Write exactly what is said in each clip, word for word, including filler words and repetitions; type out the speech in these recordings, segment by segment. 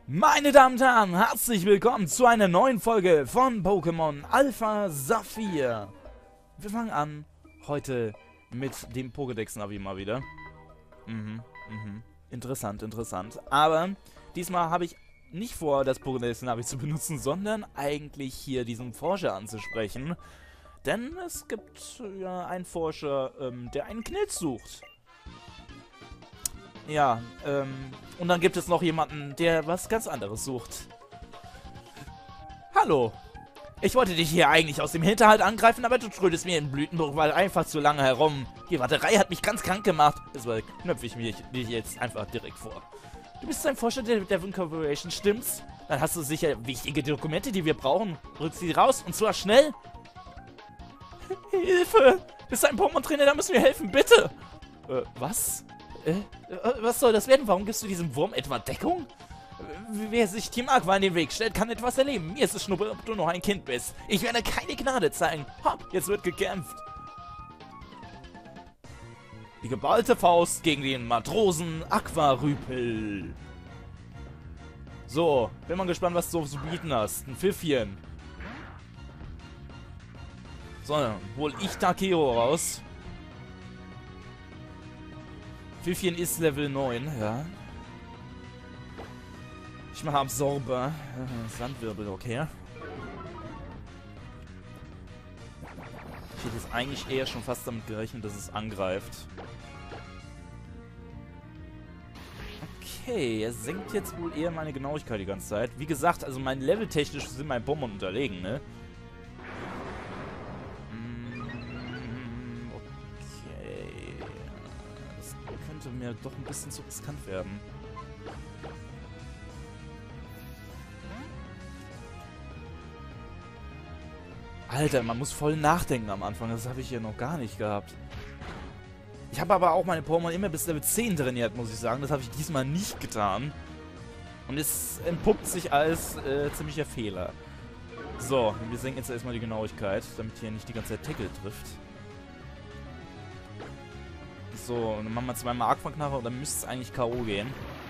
Meine Damen und Herren, herzlich willkommen zu einer neuen Folge von Pokémon Alpha Saphir. Wir fangen an heute mit dem Pokédex-Navi mal wieder. Mhm, mhm. Interessant, interessant. Aber diesmal habe ich nicht vor, das Pokédex-Navi zu benutzen, sondern eigentlich hier diesen Forscher anzusprechen. Denn es gibt ja einen Forscher, ähm, der einen Knilz sucht. Ja, ähm, und dann gibt es noch jemanden, der was ganz anderes sucht. Hallo. Ich wollte dich hier eigentlich aus dem Hinterhalt angreifen, aber du trödest mir in Blütenbruch, weil einfach zu lange herum. Die Warterei hat mich ganz krank gemacht. Deshalb knöpfe ich mich dich jetzt einfach direkt vor. Du bist ein Forscher der Devon Corporation, stimmt's? Dann hast du sicher wichtige Dokumente, die wir brauchen. Rück sie raus, und zwar schnell. Hilfe! Du bist ein Pokémon-Trainer, da müssen wir helfen, bitte! Äh, was? Äh, was soll das werden? Warum gibst du diesem Wurm etwa Deckung? Wer sich Team Aqua in den Weg stellt, kann etwas erleben. Mir ist es schnuppe, ob du noch ein Kind bist. Ich werde keine Gnade zeigen. Ha, jetzt wird gekämpft. Die geballte Faust gegen den Matrosen Aquarüpel. So, bin mal gespannt, was du zu bieten hast. Ein Pfiffchen. So, dann hol ich Takeo raus. Pfiffchen ist Level neun, ja. Ich mache Absorber. Sandwirbel, okay. Ich hätte jetzt eigentlich eher schon fast damit gerechnet, dass es angreift. Okay, er senkt jetzt wohl eher meine Genauigkeit die ganze Zeit. Wie gesagt, also mein Level technisch sind mein Pokémon unterlegen, ne? Mir doch ein bisschen zu riskant werden. Alter, man muss voll nachdenken am Anfang. Das habe ich hier noch gar nicht gehabt. Ich habe aber auch meine Pokémon immer bis Level zehn trainiert, muss ich sagen. Das habe ich diesmal nicht getan. Und es entpuppt sich als äh, ziemlicher Fehler. So, wir senken jetzt erstmal die Genauigkeit, damit hier nicht die ganze Zeit Tackle trifft. So, dann machen wir zweimal Aquaknarre und dann müsste es eigentlich K O gehen.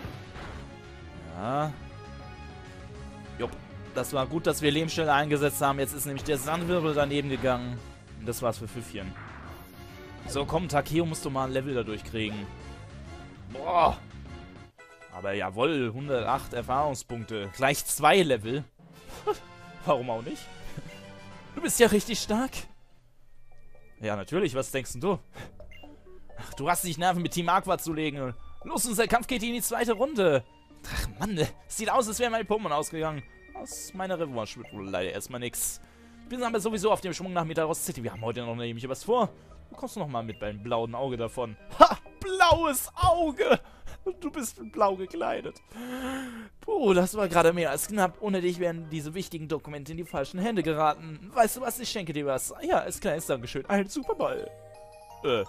Ja. Jupp. Das war gut, dass wir Lebensstelle eingesetzt haben. Jetzt ist nämlich der Sandwirbel daneben gegangen. Und das war's für Pfiffchen. So, komm, Takeo musst du mal ein Level dadurch kriegen. Boah. Aber jawohl, hundertacht Erfahrungspunkte. Gleich zwei Level. Warum auch nicht? Du bist ja richtig stark. Ja, natürlich. Was denkst du? Ach, du hast nicht Nerven, mit Team Aqua zu legen. Los, unser Kampf geht in die zweite Runde. Ach, Mann, sieht aus, als wäre mein Pokémon ausgegangen. Aus meiner Revanche wird wohl leider erstmal nix. Wir sind aber sowieso auf dem Schwung nach Metaros City. Wir haben heute noch nämlich was vor. Du kommst noch mal mit beim blauen Auge davon. Ha, blaues Auge. Du bist blau gekleidet. Puh, das war gerade mehr als knapp. Ohne dich wären diese wichtigen Dokumente in die falschen Hände geraten. Weißt du was, ich schenke dir was. Ja, als kleines Dankeschön. Ein Superball. Äh.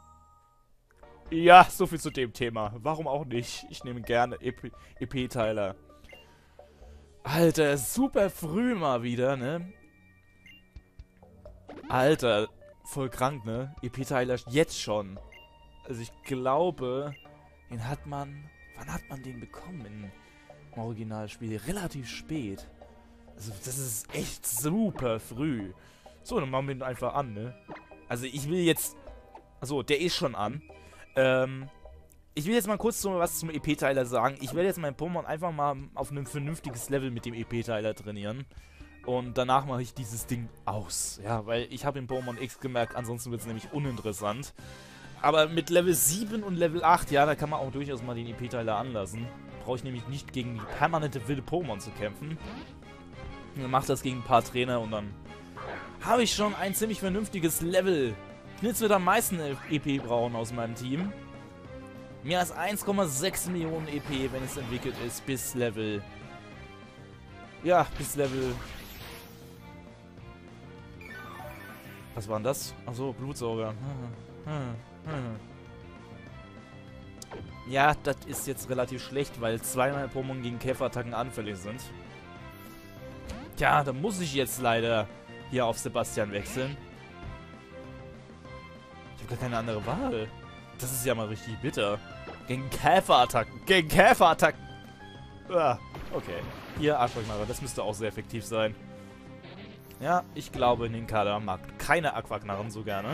Ja, so viel zu dem Thema. Warum auch nicht? Ich nehme gerne E P-Teiler. Alter, super früh mal wieder, ne? Alter, voll krank, ne? E P-Teiler jetzt schon. Also ich glaube, den hat man... Wann hat man den bekommen im Originalspiel? Relativ spät. Also das ist echt super früh. So, dann machen wir ihn einfach an, ne? Also ich will jetzt... Achso, der ist schon an. Ähm, ich will jetzt mal kurz so was zum E P-Teiler sagen. Ich werde jetzt mein Pokémon einfach mal auf ein vernünftiges Level mit dem E P-Teiler trainieren. Und danach mache ich dieses Ding aus. Ja, weil ich habe in Pokémon X gemerkt, ansonsten wird es nämlich uninteressant. Aber mit Level sieben und Level acht, ja, da kann man auch durchaus mal den E P-Teiler anlassen. Brauche ich nämlich nicht gegen die permanente wilde Pokémon zu kämpfen. Ich mache das gegen ein paar Trainer und dann habe ich schon ein ziemlich vernünftiges Level. Knitz wird am meisten E P brauchen aus meinem Team. Mehr als eins Komma sechs Millionen E P, wenn es entwickelt ist, bis Level... Ja, bis Level... Was war denn das? Achso, Blutsauger. Ja, das ist jetzt relativ schlecht, weil zweimal Pokémon gegen Käferattacken anfällig sind. Tja, da muss ich jetzt leider hier auf Sebastian wechseln. Ich habe gar keine andere Wahl. Das ist ja mal richtig bitter. Gegen Käferattacken. Gegen Käferattacken. Ah. Okay. Hier, Aquaknarre. Das müsste auch sehr effektiv sein. Ja, ich glaube, in den Kader mag keine Aquaknarren so gerne.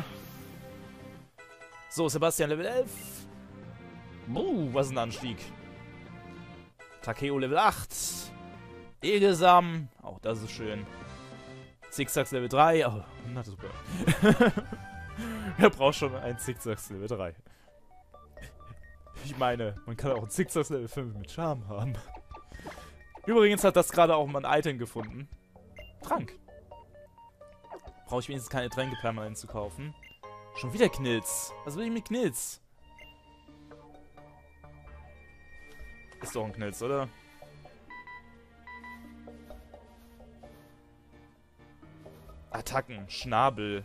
So, Sebastian Level elf. Buh, was ein Anstieg. Takeo Level acht. Egelsam. Auch das ist schön. Zigzags Level drei. Oh, na super. Wer braucht schon ein Zigzags Level drei? Ich meine, man kann auch ein Zigzags Level fünf mit Charme haben. Übrigens hat das gerade auch mal ein Item gefunden. Trank. Brauche ich wenigstens keine Tränke permanent zu kaufen. Schon wieder Knilz. Was will ich mit Knilz? Ist doch ein Knilz, oder? Attacken. Schnabel.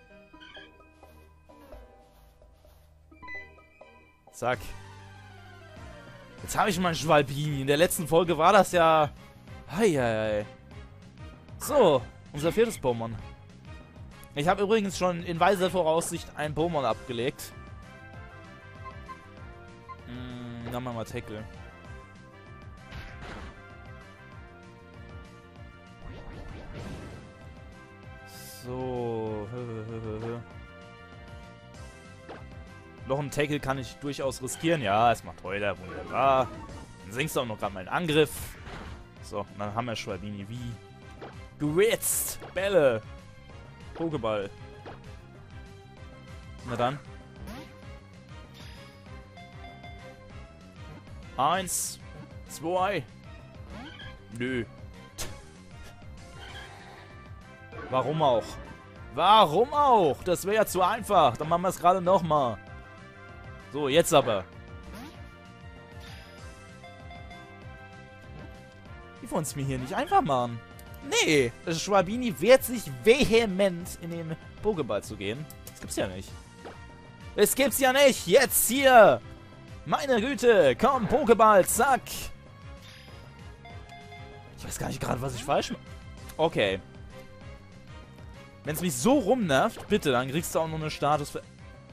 Zack. Jetzt habe ich meinen Schwalbini. In der letzten Folge war das ja... Heieiei. So, unser viertes Pokémon. Ich habe übrigens schon in weiser Voraussicht ein Pokémon abgelegt. Hm, dann machen wir mal Tackle. So. Noch ein Tackle kann ich durchaus riskieren. Ja, es macht heute wunderbar. Dann sinkst du auch noch gerade meinen Angriff. So, und dann haben wir Schwalbini wie geritzt. Bälle. Pokéball. Na dann. Eins. Zwei. Nö. Warum auch? Warum auch? Das wäre ja zu einfach. Dann machen wir es gerade nochmal. So, jetzt aber. Die wollen es mir hier nicht einfach machen. Nee, Schwalbini wehrt sich vehement in den Pokéball zu gehen. Das gibt's ja nicht. Das gibt's ja nicht. Jetzt hier. Meine Güte. Komm, Pokéball. Zack. Ich weiß gar nicht gerade, was ich falsch mache. Okay. Wenn es mich so rumnervt, bitte, dann kriegst du auch noch eine Status für...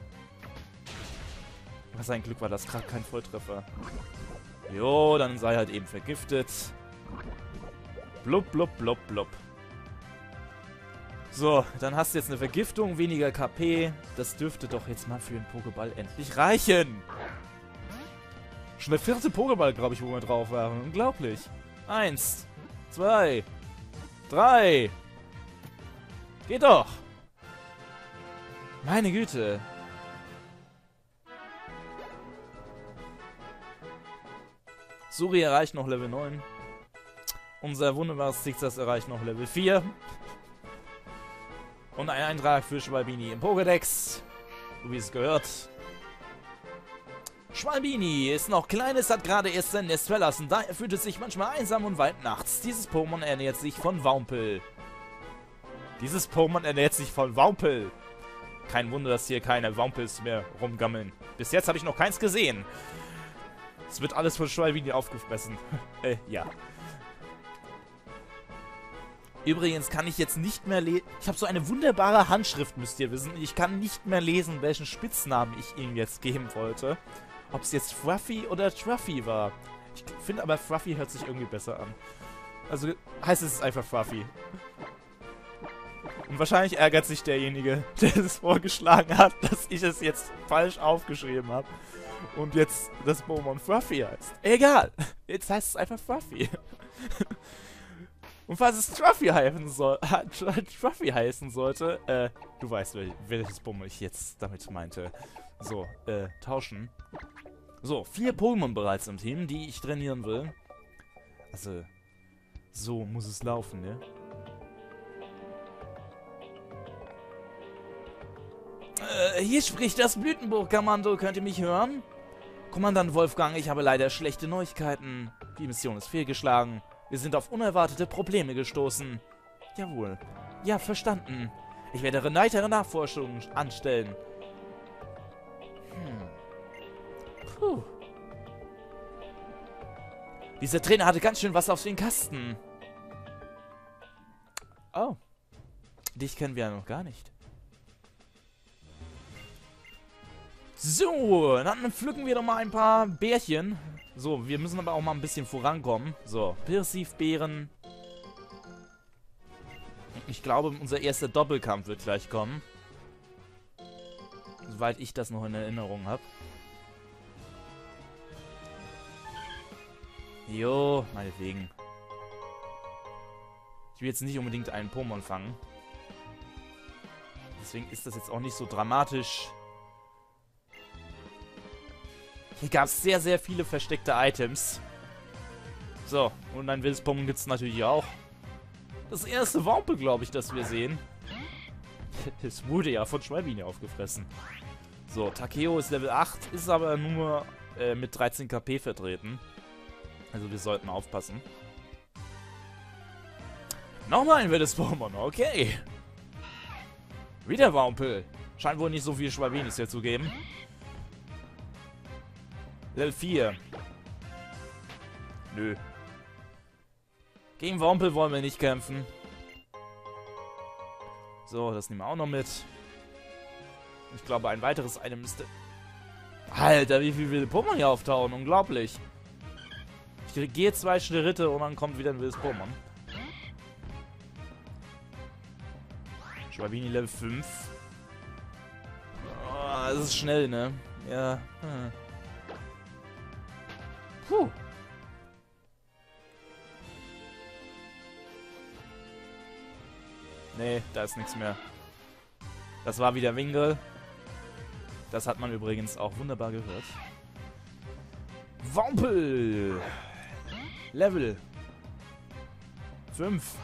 Was ein Glück war das gerade kein Volltreffer. Jo, dann sei halt eben vergiftet. Blub, blub, blub, blub. So, dann hast du jetzt eine Vergiftung, weniger K P. Das dürfte doch jetzt mal für den Pokéball endlich reichen. Schon der vierte Pokéball, glaube ich, wo wir drauf waren. Unglaublich. Eins, zwei, drei. Geht doch. Meine Güte. Suri erreicht noch Level neun. Unser wunderbares Zigzag erreicht noch Level vier. Und ein Eintrag für Schwalbini im Pokédex. So wie es gehört. Schwalbini ist noch klein, es hat gerade erst sein Nest verlassen. Daher fühlt es sich manchmal einsam und weit nachts. Dieses Pokémon ernährt sich von Wampel. Dieses Pokémon ernährt sich von Wampel. Kein Wunder, dass hier keine Wampels mehr rumgammeln. Bis jetzt habe ich noch keins gesehen. Es wird alles von Schwalbini aufgefressen. äh, ja. Übrigens kann ich jetzt nicht mehr lesen. Ich habe so eine wunderbare Handschrift, müsst ihr wissen. Ich kann nicht mehr lesen, welchen Spitznamen ich ihm jetzt geben wollte. Ob es jetzt Fruffy oder Truffy war. Ich finde aber Fruffy hört sich irgendwie besser an. Also heißt es einfach Fruffy. Und wahrscheinlich ärgert sich derjenige, der es vorgeschlagen hat, dass ich es jetzt falsch aufgeschrieben habe. Und jetzt das Pokémon Fruffy heißt. Egal. Jetzt heißt es einfach Fruffy. Und falls es Truffy heißen, soll, Truffy heißen sollte, äh, du weißt, wel welches Pokémon ich jetzt damit meinte. So, äh, tauschen. So, vier Pokémon bereits im Team, die ich trainieren will. Also, so muss es laufen, ne? Äh, hier spricht das Blütenburg-Kommando. Könnt ihr mich hören? Kommandant Wolfgang, ich habe leider schlechte Neuigkeiten. Die Mission ist fehlgeschlagen. Wir sind auf unerwartete Probleme gestoßen. Jawohl. Ja, verstanden. Ich werde weitere Nachforschungen anstellen. Hm. Puh. Dieser Trainer hatte ganz schön was auf den Kasten. Oh. Dich kennen wir ja noch gar nicht. So, dann pflücken wir doch mal ein paar Bärchen. So, wir müssen aber auch mal ein bisschen vorankommen. So, Pirsif-Beeren. Ich glaube, unser erster Doppelkampf wird gleich kommen. Soweit ich das noch in Erinnerung habe. Jo, meinetwegen. Ich will jetzt nicht unbedingt einen Pokémon fangen. Deswegen ist das jetzt auch nicht so dramatisch. Hier gab es sehr, sehr viele versteckte Items. So, und ein wildes Pokémon gibt es natürlich auch. Das erste Wampel, glaube ich, das wir sehen. Es wurde ja von Schwalbini aufgefressen. So, Takeo ist Level acht, ist aber nur äh, mit dreizehn K P vertreten. Also wir sollten aufpassen. Nochmal ein wildes Pokémon, okay. Wieder Wampel. Scheint wohl nicht so viel Schwalbinis hier zu geben. Level vier. Nö. Gegen Wampel wollen wir nicht kämpfen. So, das nehmen wir auch noch mit. Ich glaube, ein weiteres Item müsste... Alter, wie viele wilde Pokémon hier auftauchen. Unglaublich. Ich gehe zwei Schritte und dann kommt wieder ein wildes Pokémon. Schwalbini Level fünf. Oh, das ist schnell, ne? Ja. Hm. Puh. Nee, da ist nichts mehr. Das war wieder Wingle. Das hat man übrigens auch wunderbar gehört. Wampel! Level fünf.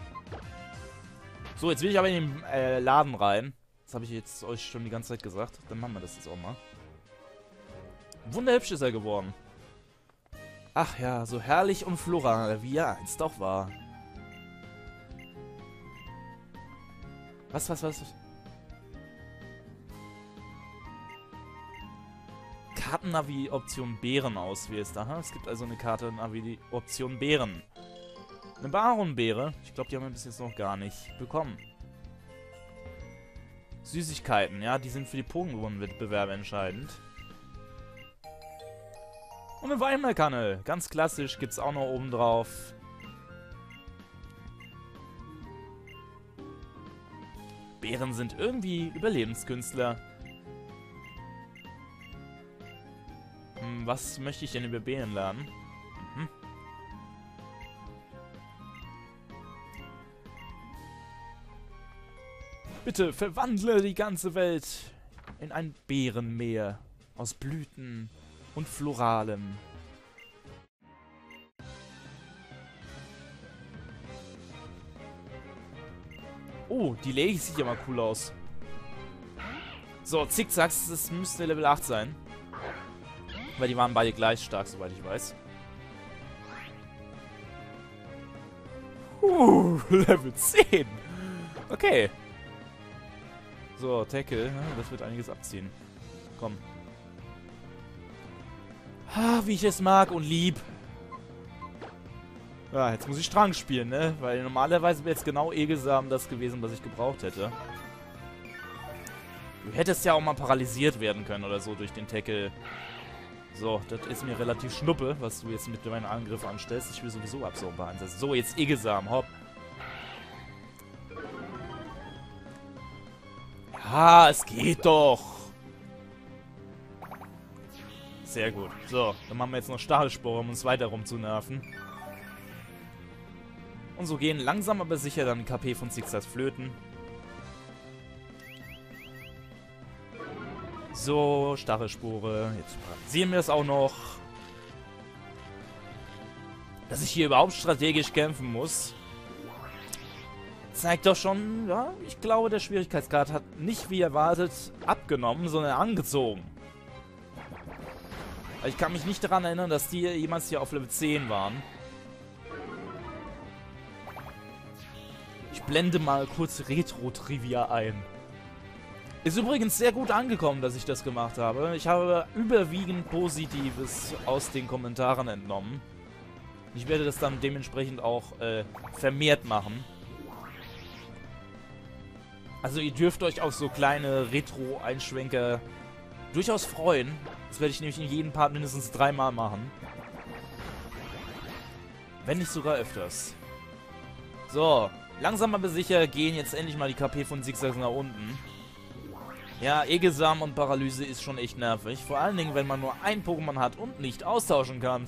So, jetzt will ich aber in den äh, Laden rein. Das habe ich jetzt euch schon die ganze Zeit gesagt. Dann machen wir das jetzt auch mal. Wunderhübsch ist er geworden. Ach ja, so herrlich und floral, wie er einst doch war. Was, was, was? Kartennavi-Option Bären auswählst. Aha, es gibt also eine Kartennavi-Option Bären. Eine Baronbeere. Ich glaube, die haben wir bis jetzt noch gar nicht bekommen. Süßigkeiten, ja, die sind für die Pokémon-Wettbewerbe entscheidend. Und eine Weinmalkanne. Ganz klassisch, gibt's auch noch oben drauf. Bären sind irgendwie Überlebenskünstler. Hm, was möchte ich denn über Bären lernen? Mhm. Bitte verwandle die ganze Welt in ein Beerenmeer aus Blüten und Floralem. Oh, die Lady sieht ja mal cool aus. So, Zickzacks, das müsste Level acht sein. Weil die waren beide gleich stark, soweit ich weiß. Uh, Level zehn. Okay. So, Tackle. Das wird einiges abziehen. Komm. Ah, wie ich es mag und lieb. Ja, jetzt muss ich Strang spielen, ne? Weil normalerweise wäre jetzt genau Egelsam das gewesen, was ich gebraucht hätte. Du hättest ja auch mal paralysiert werden können oder so durch den Tackle. So, das ist mir relativ schnuppe, was du jetzt mit meinem Angriff anstellst. Ich will sowieso Absorber einsetzen. So, jetzt Egelsam, hopp. Ja, es geht doch. Sehr gut. So, dann machen wir jetzt noch Stachelspore, um uns weiter rumzunerven. Und so gehen langsam aber sicher dann K P von Zickzacks flöten. So, Stachelspore. Jetzt sehen wir es auch noch. Dass ich hier überhaupt strategisch kämpfen muss. Zeigt doch schon, ja, ich glaube, der Schwierigkeitsgrad hat nicht wie erwartet abgenommen, sondern angezogen. Ich kann mich nicht daran erinnern, dass die jemals hier auf Level zehn waren. Ich blende mal kurz Retro-Trivia ein. Ist übrigens sehr gut angekommen, dass ich das gemacht habe. Ich habe überwiegend Positives aus den Kommentaren entnommen. Ich werde das dann dementsprechend auch äh, vermehrt machen. Also ihr dürft euch auf so kleine Retro-Einschwenker durchaus freuen. Das werde ich nämlich in jedem Part mindestens dreimal machen. Wenn nicht sogar öfters. So, langsam aber sicher gehen jetzt endlich mal die K P von Zigzags nach unten. Ja, Egesam und Paralyse ist schon echt nervig. Vor allen Dingen, wenn man nur ein Pokémon hat und nicht austauschen kann.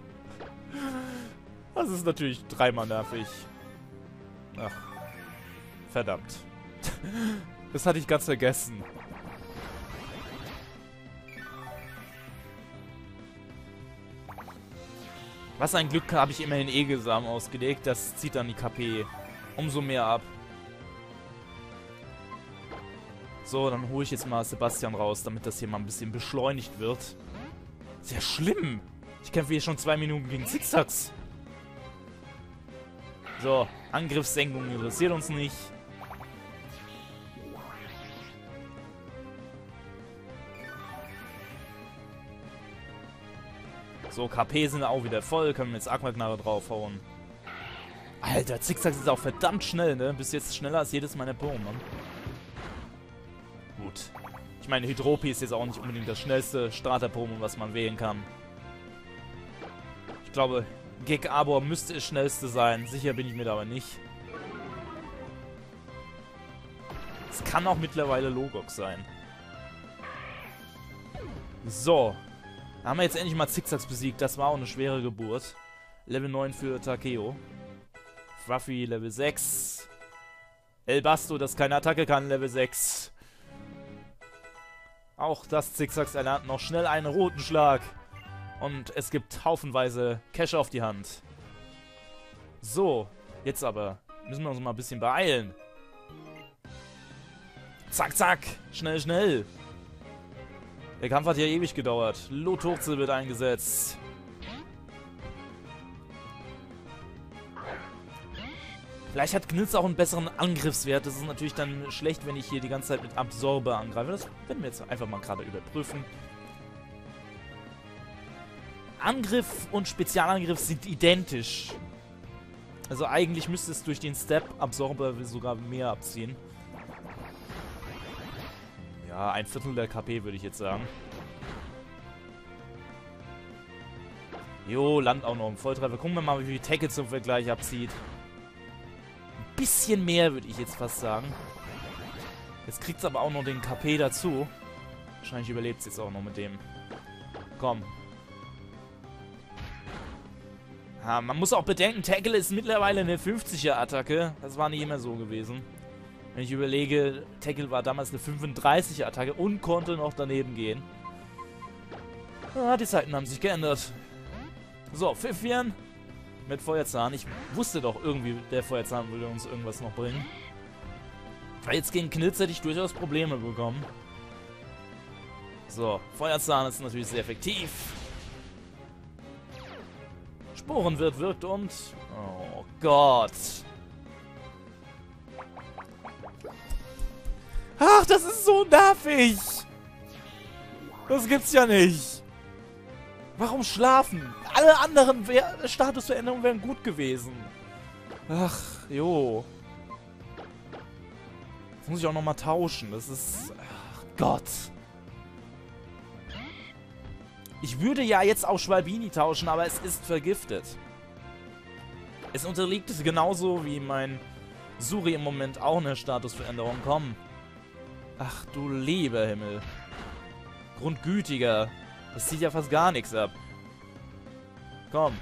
Das ist natürlich dreimal nervig. Ach, verdammt. Das hatte ich ganz vergessen. Was ein Glück, habe ich immerhin Egesam ausgelegt. Das zieht dann die K P umso mehr ab. So, dann hole ich jetzt mal Sebastian raus, damit das hier mal ein bisschen beschleunigt wird. Sehr schlimm. Ich kämpfe hier schon zwei Minuten gegen Zigzags. So, Angriffssenkung interessiert uns nicht. So, K P sind auch wieder voll. Können wir jetzt Aquaknarre draufhauen. Alter, Zigzags ist auch verdammt schnell, ne? Bis jetzt schneller als jedes meiner Pokémon. Gut. Ich meine, Hydropi ist jetzt auch nicht unbedingt das schnellste Starter-Pokémon, was man wählen kann. Ich glaube, Gekabor müsste das schnellste sein. Sicher bin ich mir da aber nicht. Es kann auch mittlerweile Logok sein. So. Da haben wir jetzt endlich mal Zigzags besiegt. Das war auch eine schwere Geburt. Level neun für Takeo. Fluffy Level sechs. El Basto, das keine Attacke kann, Level sechs. Auch das Zigzags erlernt noch schnell einen roten Schlag. Und es gibt haufenweise Cash auf die Hand. So, jetzt aber müssen wir uns mal ein bisschen beeilen. Zack, zack. Schnell, schnell. Der Kampf hat ja ewig gedauert. Loturze wird eingesetzt. Vielleicht hat Knitz auch einen besseren Angriffswert. Das ist natürlich dann schlecht, wenn ich hier die ganze Zeit mit Absorber angreife. Das werden wir jetzt einfach mal gerade überprüfen. Angriff und Spezialangriff sind identisch. Also eigentlich müsste es durch den Step Absorber sogar mehr abziehen. Ja, ein Viertel der K P würde ich jetzt sagen. Jo, Land auch noch im Volltreffer. Gucken wir mal, wie viel Tackle zum Vergleich abzieht. Ein bisschen mehr, würde ich jetzt fast sagen. Jetzt kriegt es aber auch noch den K P dazu. Wahrscheinlich überlebt es jetzt auch noch mit dem. Komm. Ja, man muss auch bedenken, Tackle ist mittlerweile eine fünfziger-Attacke. Das war nicht immer so gewesen. Wenn ich überlege, Tackle war damals eine fünfunddreißiger-Attacke und konnte noch daneben gehen. Ja, die Zeiten haben sich geändert. So, Pfiffian mit Feuerzahn. Ich wusste doch irgendwie, der Feuerzahn würde uns irgendwas noch bringen. Weil jetzt gegen Knitz hätte ich durchaus Probleme bekommen. So, Feuerzahn ist natürlich sehr effektiv. Sporenwirt wirkt und... Oh Gott. Ach, das ist so nervig. Das gibt's ja nicht. Warum schlafen? Alle anderen Statusveränderungen wären gut gewesen. Ach, jo. Jetzt muss ich auch nochmal tauschen. Das ist... Ach Gott. Ich würde ja jetzt auch Schwalbini tauschen, aber es ist vergiftet. Es unterliegt genauso wie mein Suri im Moment auch eine Statusveränderung. Komm. Ach du lieber Himmel. Grundgütiger. Das zieht ja fast gar nichts ab. Komm.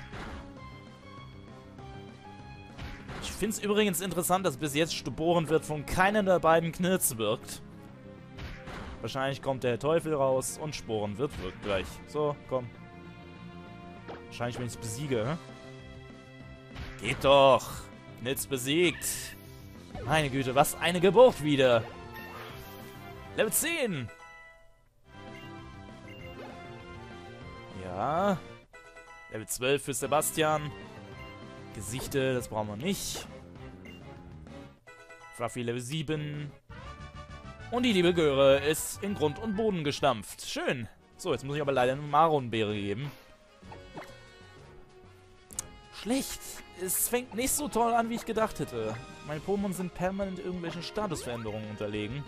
Ich finde es übrigens interessant, dass bis jetzt Sporenwirt von keiner der beiden Knirz wirkt. Wahrscheinlich kommt der Teufel raus und Sporenwirt wirkt gleich. So, komm. Wahrscheinlich, wenn ich es besiege, hä? Geht doch. Knitz besiegt. Meine Güte, was eine Geburt wieder. Level zehn. Ja. Level zwölf für Sebastian. Gesichte, das brauchen wir nicht. Fluffy Level sieben. Und die liebe Göre ist in Grund und Boden gestampft. Schön. So, jetzt muss ich aber leider eine Maronbeere geben. Schlecht. Es fängt nicht so toll an, wie ich gedacht hätte. Meine Pokémon sind permanent irgendwelchen Statusveränderungen unterlegen.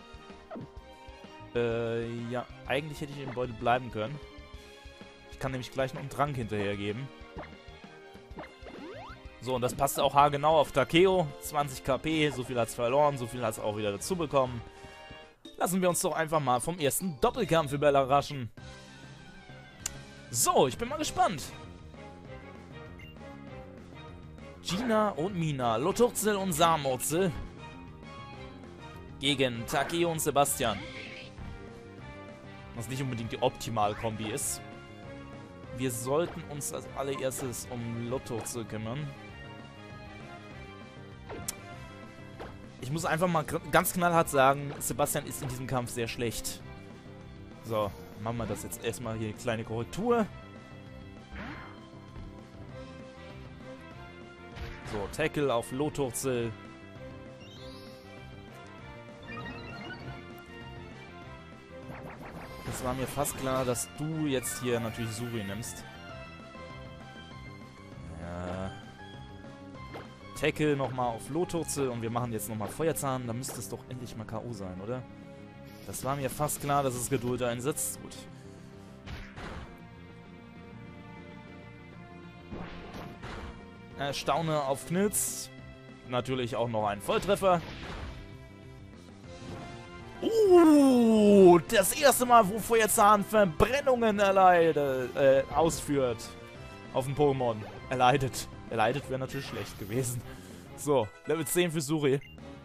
Äh, ja. Eigentlich hätte ich im Beutel bleiben können. Ich kann nämlich gleich noch einen Trank hinterhergeben. So, und das passt auch haargenau auf Takeo. zwanzig K P, so viel hat's verloren, so viel hat's auch wieder dazu bekommen. Lassen wir uns doch einfach mal vom ersten Doppelkampf überraschen. So, ich bin mal gespannt. Gina und Mina, Loturzel und Samurzel gegen Takeo und Sebastian. Was nicht unbedingt die Optimal-Kombi ist. Wir sollten uns als allererstes um Loturzel kümmern. Ich muss einfach mal ganz knallhart sagen, Sebastian ist in diesem Kampf sehr schlecht. So, machen wir das jetzt erstmal hier, kleine Korrektur. So, Tackle auf Loturzel. Es war mir fast klar, dass du jetzt hier natürlich Suri nimmst. Ja. Tackle nochmal auf Loturzel und wir machen jetzt nochmal Feuerzahn. Da müsste es doch endlich mal K O sein, oder? Das war mir fast klar, dass es Geduld einsetzt. Gut. Äh, Staune auf Knilz. Natürlich auch noch ein Volltreffer. Uh, das erste Mal, wo Feuerzahn Verbrennungen erleidet, äh, ausführt. Auf dem Pokémon. Erleidet. Erleidet wäre natürlich schlecht gewesen. So, Level zehn für Suri.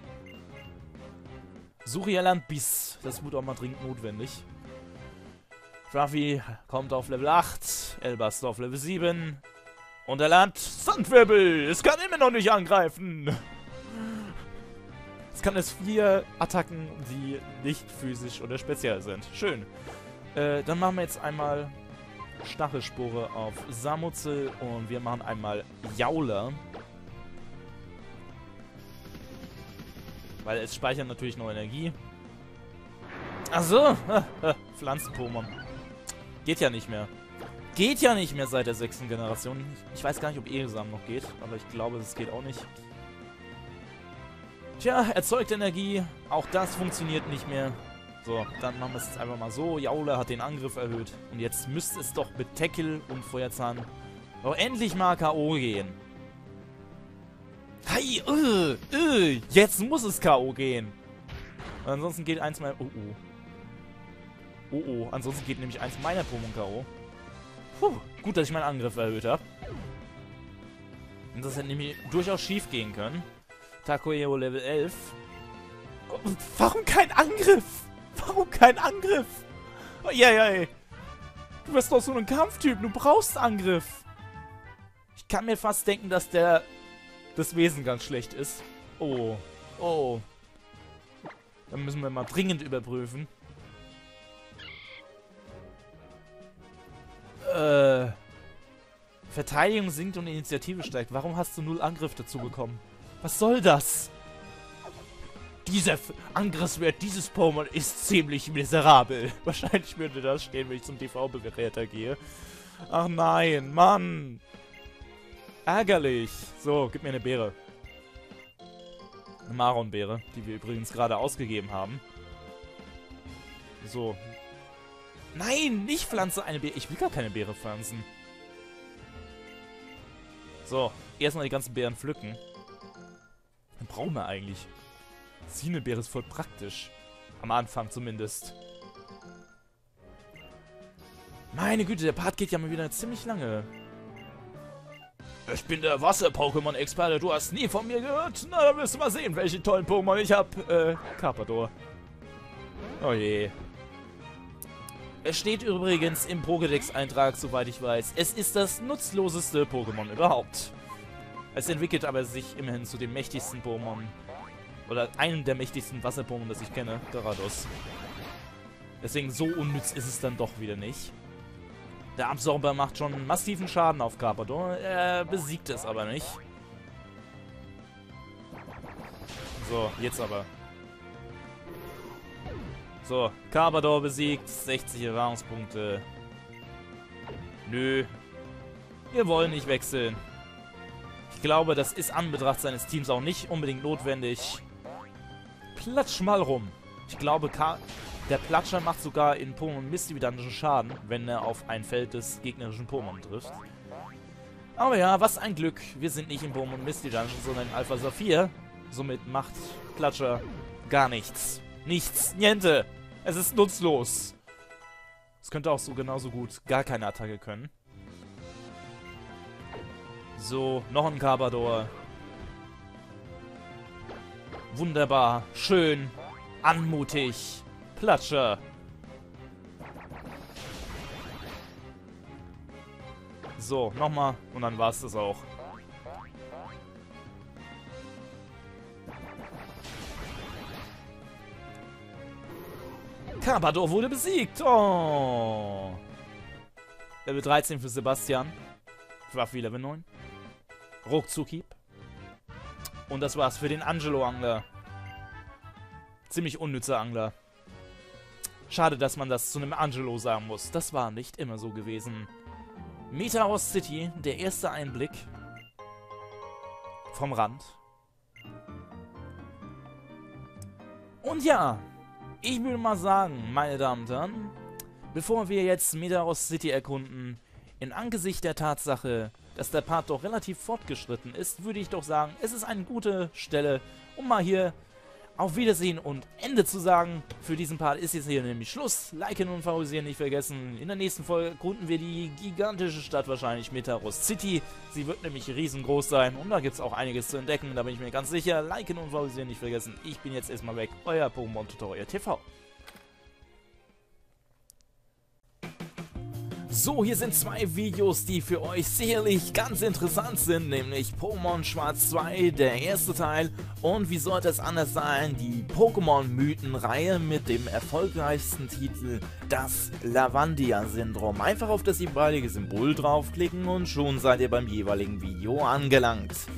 Suri erlernt Biss. Das wird auch mal dringend notwendig. Fluffy kommt auf Level acht. Elbast auf Level sieben. Und er lernt Sandwirbel. Es kann immer noch nicht angreifen. Es kann es vier Attacken, die nicht physisch oder speziell sind. Schön. Äh, dann machen wir jetzt einmal Stachelspore auf Samurzel und wir machen einmal Jauler. Weil es speichert natürlich noch Energie. Achso, Pflanzen-Pokémon. Geht ja nicht mehr. Geht ja nicht mehr seit der sechsten Generation. Ich, ich weiß gar nicht, ob Eresam noch geht, aber ich glaube, es geht auch nicht. Tja, erzeugt Energie. Auch das funktioniert nicht mehr. So, dann machen wir es jetzt einfach mal so. Jauler hat den Angriff erhöht. Und jetzt müsste es doch mit Tackle und Feuerzahn doch endlich mal K O gehen. Hey, uh, uh, jetzt muss es K O gehen. Und ansonsten geht eins meiner... Oh, oh. Oh, oh. Ansonsten geht nämlich eins meiner Pokémon K O. Puh, gut, dass ich meinen Angriff erhöht habe. Und das hätte nämlich durchaus schief gehen können. Takeo Level elf. Oh, warum kein Angriff? Warum kein Angriff? Oh, ja, ja, ey. Du bist doch so ein Kampftyp. Du brauchst Angriff. Ich kann mir fast denken, dass der das Wesen ganz schlecht ist. Oh. Oh. Dann müssen wir mal dringend überprüfen. Äh. Verteidigung sinkt und Initiative steigt. Warum hast du null Angriff dazu bekommen? Was soll das? Dieser Angriffswert dieses Pokémon ist ziemlich miserabel. Wahrscheinlich würde das stehen, wenn ich zum T V-Bewerter gehe. Ach nein, Mann. Ärgerlich. So, gib mir eine Beere. Eine Maronbeere, die wir übrigens gerade ausgegeben haben. So. Nein, nicht pflanze eine Beere. Ich will gar keine Beere pflanzen. So, erstmal die ganzen Beeren pflücken. Dann brauchen wir eigentlich. Sinnebeere ist voll praktisch. Am Anfang zumindest. Meine Güte, der Part geht ja mal wieder ziemlich lange. Ich bin der Wasser-Pokémon-Experte. Du hast nie von mir gehört. Na, dann wirst du mal sehen, welche tollen Pokémon ich hab. Äh, Carpador. Oh je. Es steht übrigens im Pokédex-Eintrag, soweit ich weiß. Es ist das nutzloseste Pokémon überhaupt. Es entwickelt aber sich immerhin zu dem mächtigsten Pokémon. Oder einem der mächtigsten Wasser-Pokémon, das ich kenne. Dorados. Deswegen so unnütz ist es dann doch wieder nicht. Der Absorber macht schon massiven Schaden auf Carpador. Er besiegt es aber nicht. So, jetzt aber. So, Carpador besiegt. sechzig Erfahrungspunkte. Nö. Wir wollen nicht wechseln. Ich glaube, das ist an Betracht seines Teams auch nicht unbedingt notwendig. Platsch mal rum. Ich glaube, Ka der Platscher macht sogar in Pokémon Mystery Dungeon Schaden, wenn er auf ein Feld des gegnerischen Pokémon trifft. Aber ja, was ein Glück. Wir sind nicht in Pokémon Misty Dungeon, sondern in Alpha Saphir. Somit macht Klatscher gar nichts. Nichts. Niente. Es ist nutzlos. Es könnte auch so genauso gut gar keine Attacke können. So, noch ein Carbador. Wunderbar. Schön. Anmutig. Platscher. So, nochmal. Und dann war's das auch. Carbador wurde besiegt. Oh. Level dreizehn für Sebastian. Fluffy Level neun. Ruckzuck-Hieb. Und das war's für den Angelo-Angler. Ziemlich unnützer Angler. Schade, dass man das zu einem Angelo sagen muss. Das war nicht immer so gewesen. Metaros City, der erste Einblick. Vom Rand. Und ja, ich würde mal sagen, meine Damen und Herren, bevor wir jetzt Metaros City erkunden, in Angesicht der Tatsache, dass der Part doch relativ fortgeschritten ist, würde ich doch sagen, es ist eine gute Stelle, um mal hier auf Wiedersehen und Ende zu sagen. Für diesen Part ist jetzt hier nämlich Schluss. Liken und favorisieren nicht vergessen. In der nächsten Folge erkunden wir die gigantische Stadt wahrscheinlich, Metaros City. Sie wird nämlich riesengroß sein und da gibt es auch einiges zu entdecken, da bin ich mir ganz sicher. Liken und favorisieren nicht vergessen. Ich bin jetzt erstmal weg. Euer Pokémon Tutorial T V. So, hier sind zwei Videos, die für euch sicherlich ganz interessant sind, nämlich Pokémon Schwarz zwei, der erste Teil, und wie sollte es anders sein, die Pokémon-Mythen-Reihe mit dem erfolgreichsten Titel, das Lavandia-Syndrom. Einfach auf das jeweilige Symbol draufklicken und schon seid ihr beim jeweiligen Video angelangt.